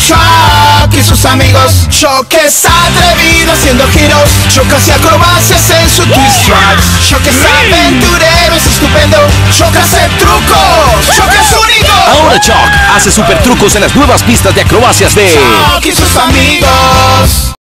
Chuck y sus amigos. Chuck es atrevido haciendo giros, chocas y acrobacias en su twist track. Chuck es aventurero, es estupendo. Chuck hace trucos, Chuck es único. Ahora Chuck hace super trucos en las nuevas pistas de acrobacias de Chuck y sus amigos.